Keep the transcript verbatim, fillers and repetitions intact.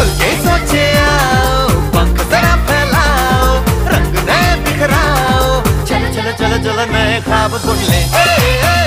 खुल के सोचे आओ, पंख जरा फैलाओ, रंग नए बिखराओ, चलो चलो चलो चलो नए ख्वाब बुन ले।